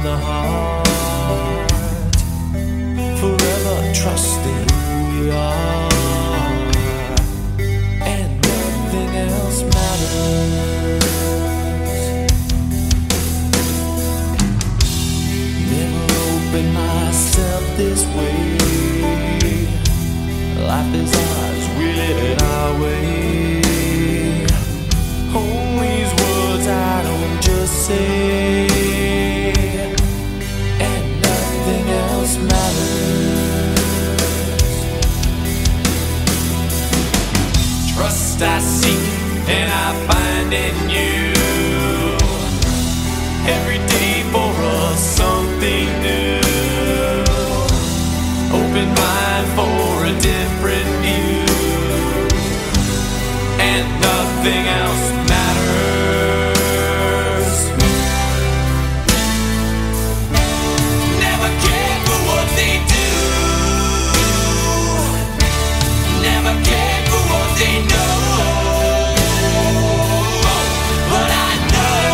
the heart, forever trusting who we are, and nothing else matters. Never opened myself this way. Life is ours, we live it our way. Hold these words I don't just say, and nothing else matters. Trust I seek and I find in you. Every day for us something new. Open mind for a different view, and nothing else matters. Never cared for what they do, never cared for what they know, but I know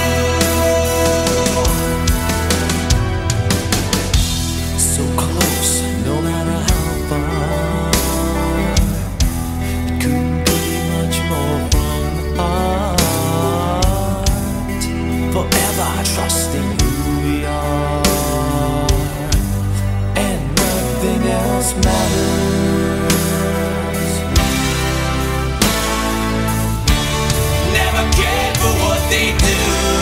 so close, no matter how far. It couldn't be much more from the heart. Forever trusting who we are, and nothing else matters. Never cared for what they do,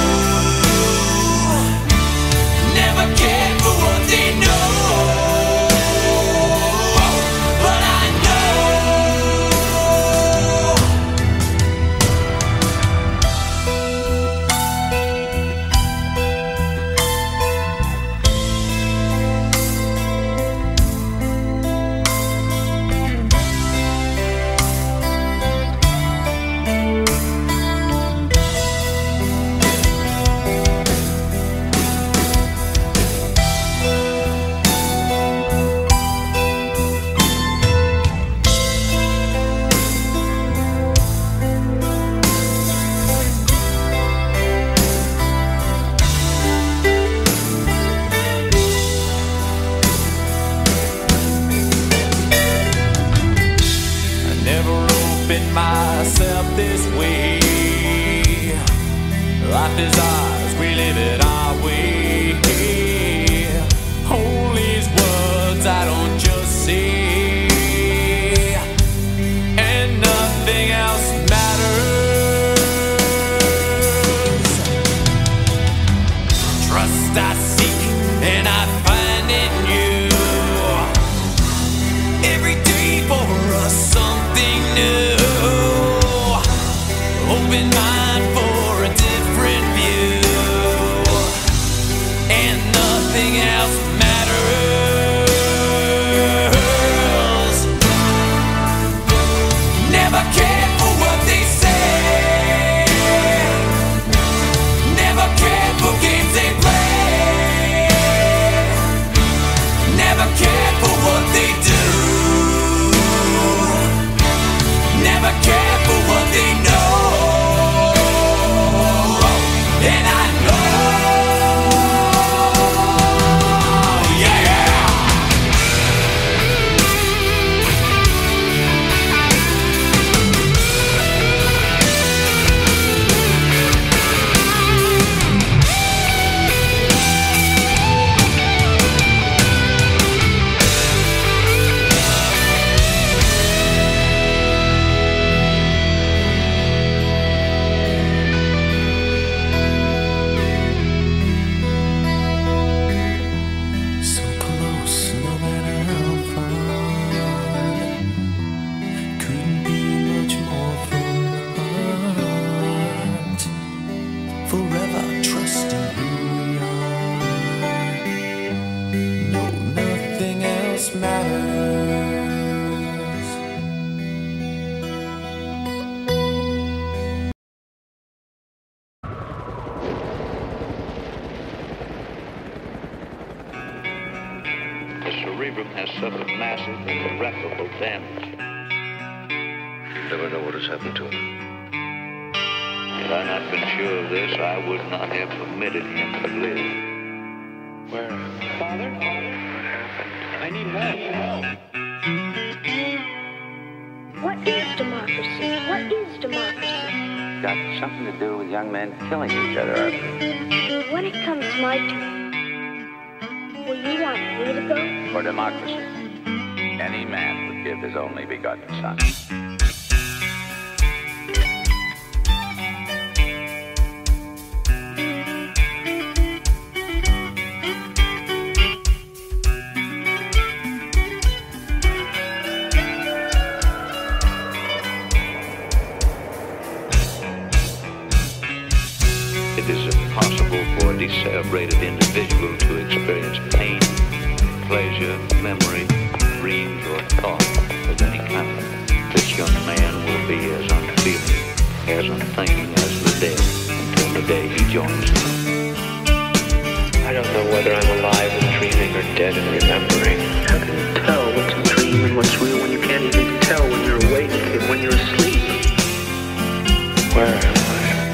never cared for what they know, but I know myself this way. Life is ours, we live it our way. Hold these words I don't just say, and nothing else matters. Trust I seek and I find in you. Every day for us something new. Open mind for a different view, and nothing else matters. Never cared for what they say, never cared for games they play, never cared for what they do, never cared for what they know. And I know, yeah. Forever trusting who we are. No, nothing else matters. The cerebrum has suffered massive and irreparable damage. You'll never know what has happened to him. Had I not been sure of this, I would not have permitted him to live. Where? Father? What happened? I need help. What is democracy? What is democracy? Got something to do with young men killing each other, I believe. When it comes my turn, will you want me to go? For democracy, any man would give his only begotten son. It is impossible for a decerebrated individual to experience pain, pleasure, memory, dreams, or thought of any kind. This young man will be as unfeeling, as unthinking as the dead until the day he joins them. I don't know whether I'm alive and dreaming or dead and remembering. How can you tell what's a dream and what's real when you can't even tell when you're awake and when you're asleep? Where am I?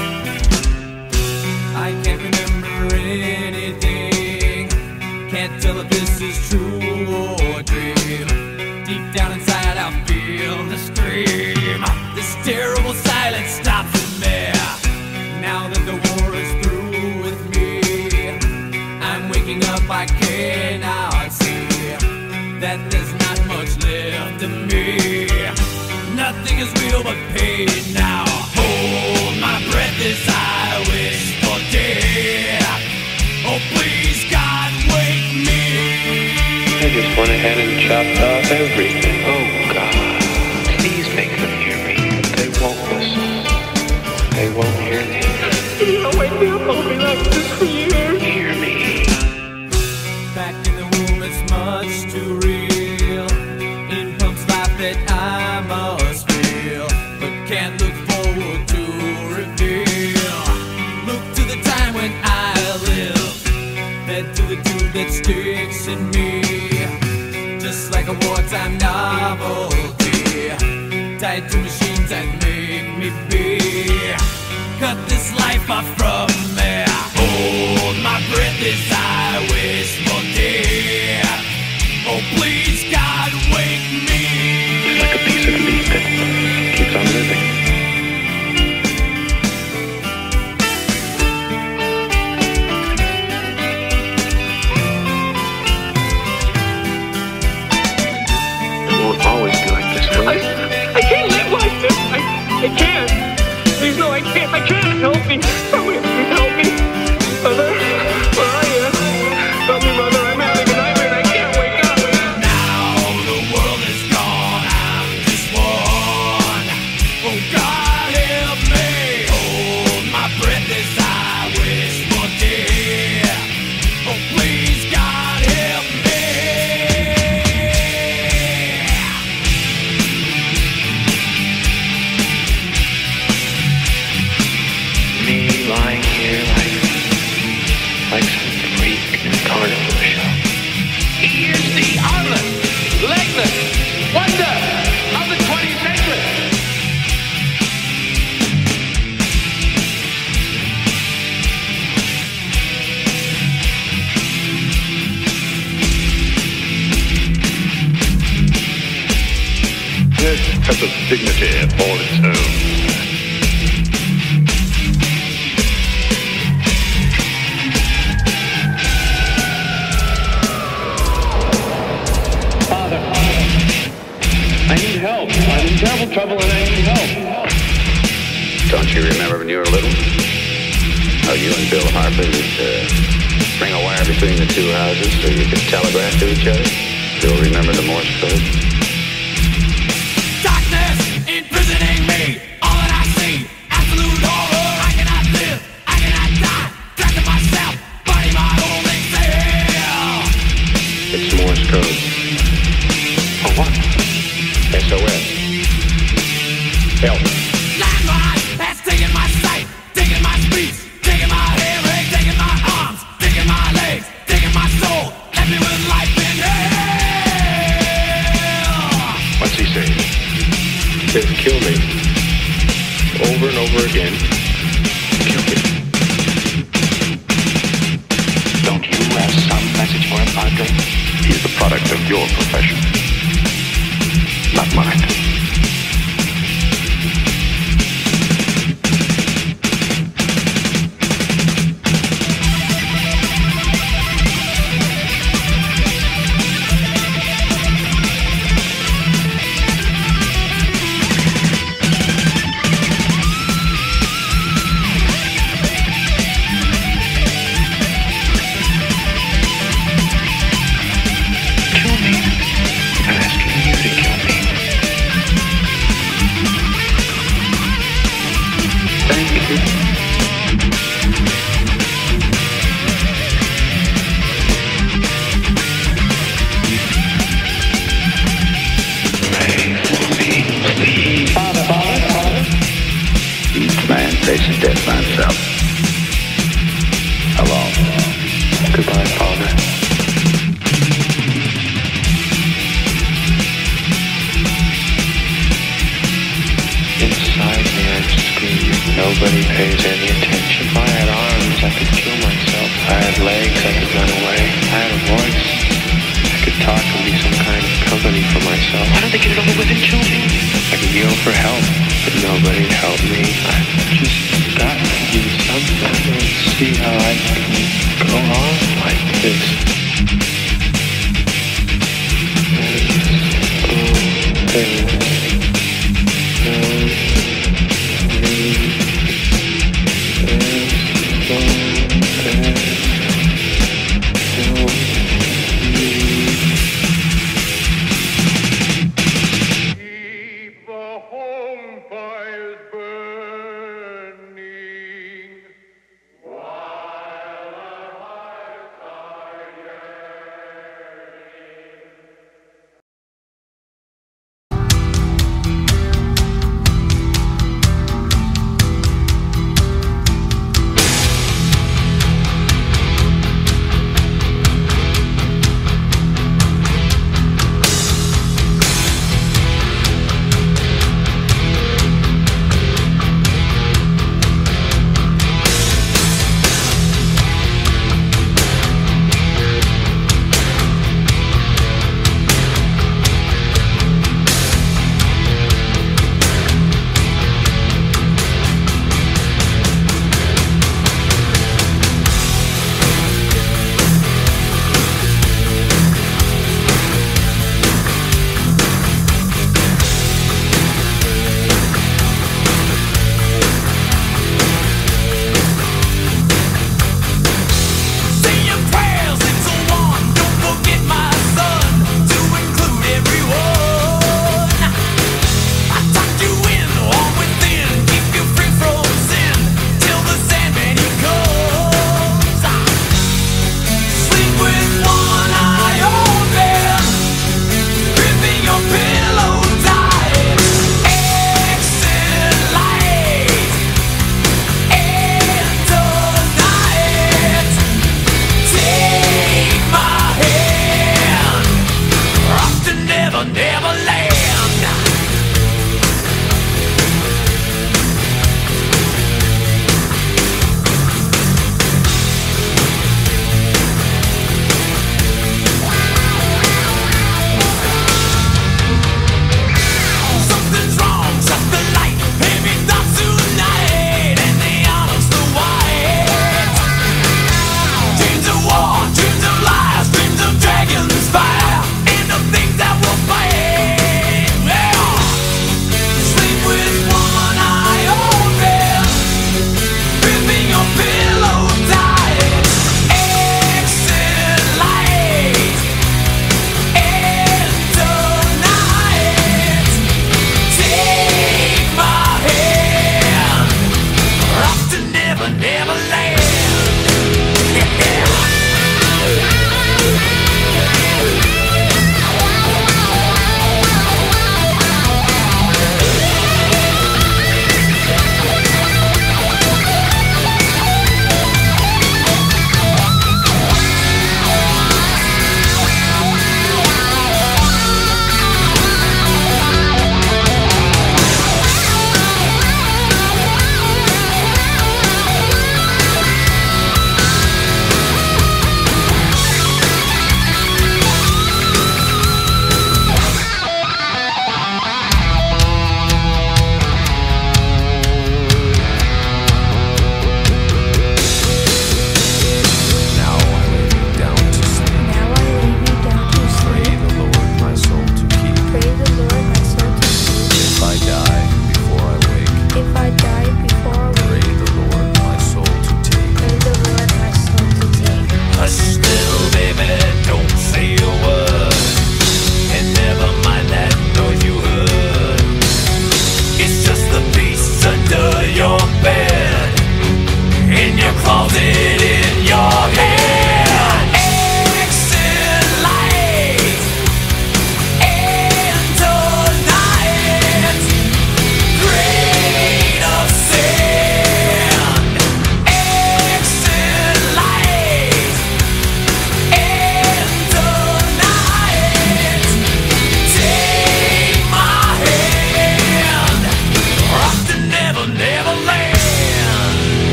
I can't remember anything. Can't tell if this is true or a dream. Deep down inside I feel the scream. This terrible silence stops in me. Now that the war is through with me, I'm waking up, I cannot see that there's not much left of me. Nothing is real but pain now. Hold my breath as I wish for death. Oh please God, wake me. I just went ahead and chopped off everything. Oh God, please make them hear me. They won't listen. They won't hear me. You know, wake me up, I'll be like this for years. Hear me. Back in the womb, it's much too real. In pumps life that I must feel, but can't look forward to reveal. Look to the time when I live, fed to the tube that sticks in me, just like a wartime novelty, tied to machines that make me be. Cut this life off from me. Hold my breath as I wish for death. Oh please God, wake me. It's like a piece of meat that keeps on living. It won't always be like this, will it? I can't live like this. I can't. Please, no, I can't. I can't. Help me. Somebody help me. Mother, where are you? Help me, Mother. I'm having a nightmare and I can't wake up. Now the world is gone, I'm just one. Oh God, help me. Hold my breath as I wish for death. Oh please God, help me. Me lying here like some freak in a carnival show. He is the armless, legless wonder of the 20th century. This has a dignity all its own. Father, I need help. I'm in terrible trouble and I need help. Don't you remember when you were little? How you and Bill Harper would string a wire between the two houses so you could telegraph to each other? Still remember the Morse code? Darkness imprisoning me. All that I see, absolute horror. I cannot live, I cannot die. Trapped in myself, body my only cell. It's Morse code. For what? SOS. Help. Landmine has taken my sight, taken my speech, taken my hearing, taken my arms, taken my legs, taken my soul, left me with life in hell. What's he saying? He says kill me. Over and over again. Kill me. Don't you have some Padre. He's the product of your profession, not mine. Faces death by himself. Alone. Goodbye, Father. Inside me, I'm screaming. Nobody pays any attention. If I had arms, I could kill myself. If I had legs, I could run away. If I had a voice, I could talk and be some kind of company for myself. Why don't they get it over with and kill me? I could yell for help, but nobody'd help me. I just got to do something and see how I can go on like this.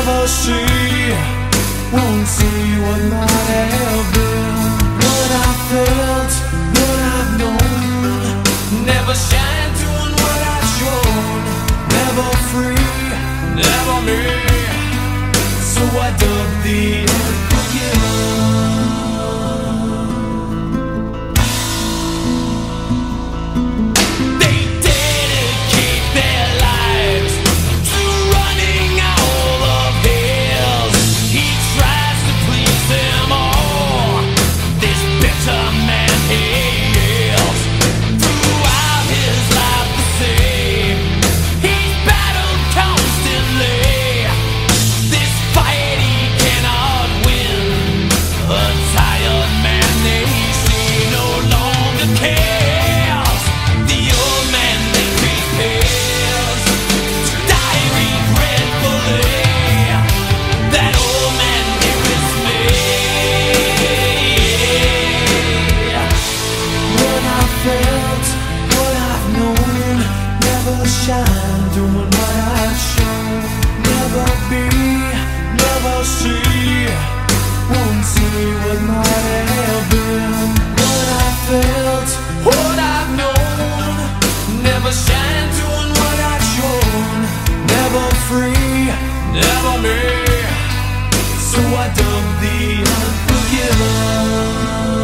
never see, won't see what might have been. What I felt, what I've known, never shine doing what I've shown. Never free, never me, so I dug the unforgiven. They dedicate their lives to running all of his. He tries to please them all, this bitter man he is. Throughout his life the same, he's battled constantly. This fight he cannot win. A tired man they see no longer cares. The old man they prepares to die regretfully. That old man here is me. What I felt, what I've known, never shine doing what I've shown. Never be, never see, won't see what might have been. What I felt, what I've known, never shine doing what I've shown. Never free, never me, so I dug the unforgiven.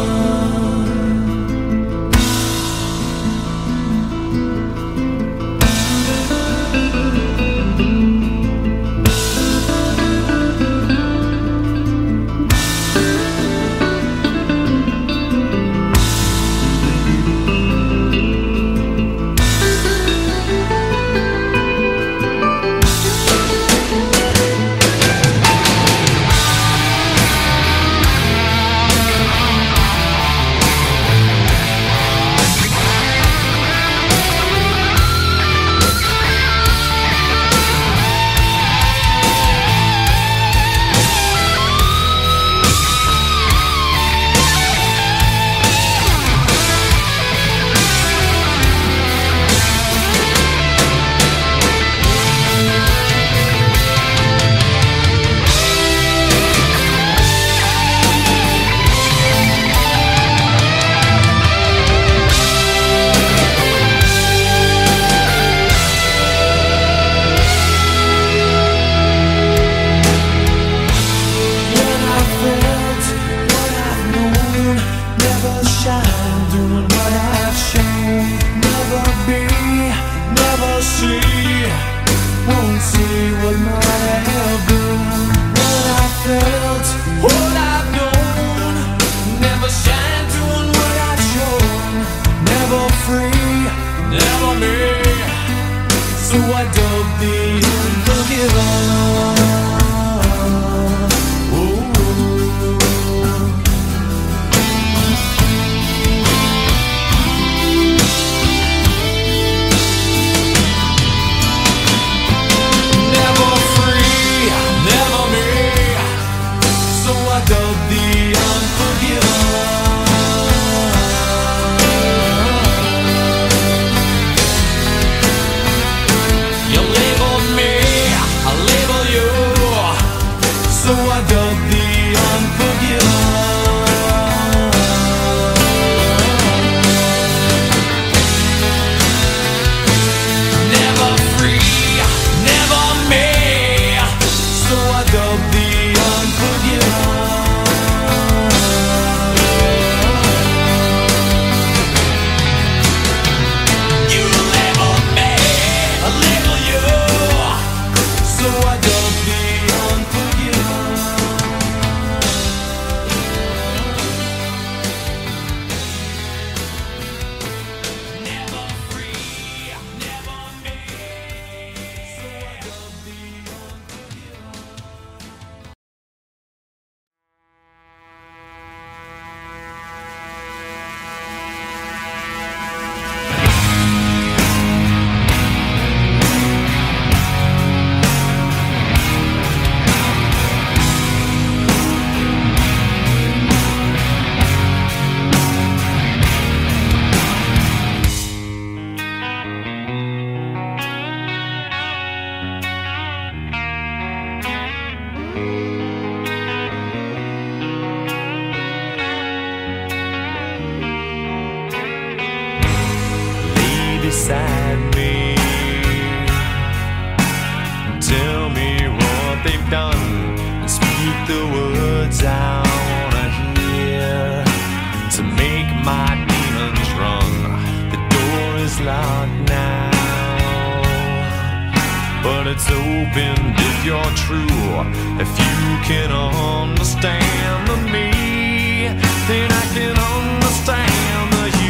So I dug the unforgiven. Never free, never me, so I dug the unforgiven. You labeled me, I labeled tell me what they've done and speak the words I wanna hear to make my demons run. The door is locked now, but it's opened if you're true. If you can understand the me, then I can understand the you.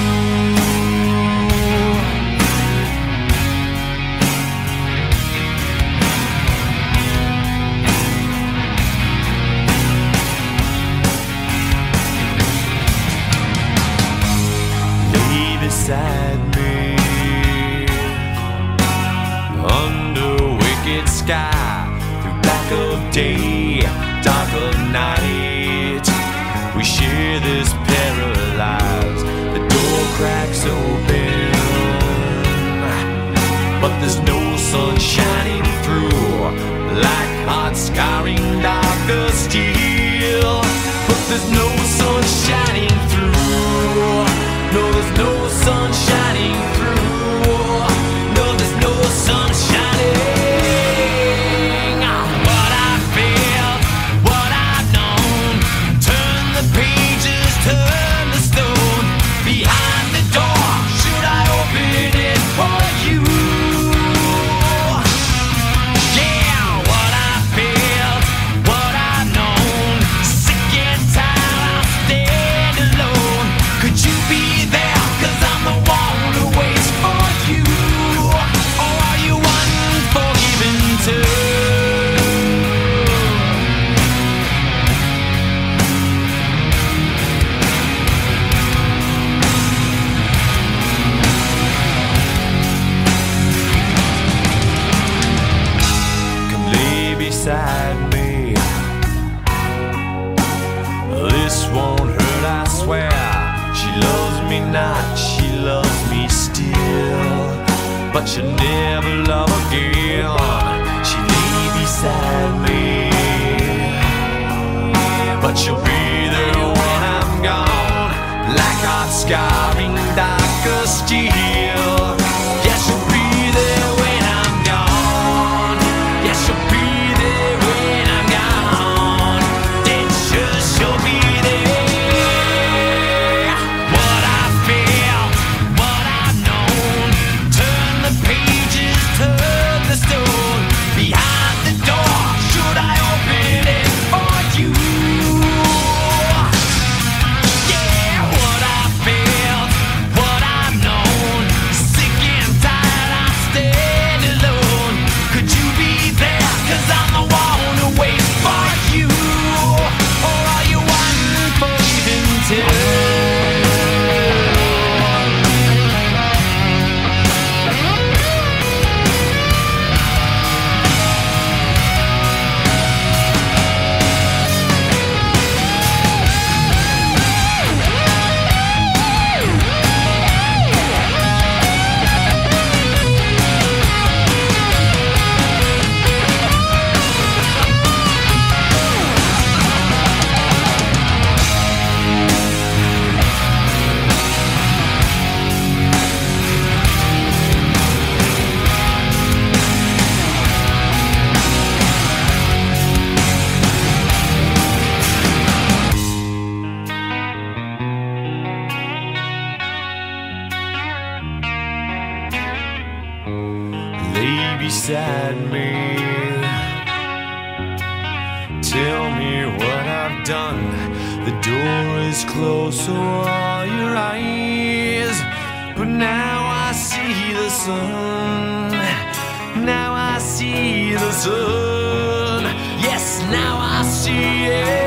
Lay beside me under wicked sky, through black of day, dark of night. We share this paralyzed. The door cracks open, but there's no sun shining through, like hot scarring dark of steel. But there's no sun shining through. No, there's no sun shining through. No, there's no sun shining. What I felt, what I've known, turn the pages, turn the stone. Behind the door, should I open it for you? Yeah, what I felt, what I've known, sick and tired, I'll stand alone. Could you be there? 'Cause I'm the one who waits for you. Or are you unforgiven too? Come lay beside me. This won't hurt, I swear. She loves me not, she loves me still, but she'll never love again. She lay beside me, but she'll be there when I'm gone, like hot scarring dark of steel. Yeah, she'll be there when I'm gone. Yeah, she'll be there when I'm gone. Then she'll be there. What I felt, what I've known, turn the pages, turn the stone. Behind the door, should I open it for you? Yeah, what I felt, what I've known, sick and tired, I stand alone. Could you be there? 'Cause I'm the one who waits for you. Or are you unforgiven too? Lay beside me. Tell me what I've done. The door is closed, so are your eyes. But now I see the sun. Now I see the sun. Yes, now I see it.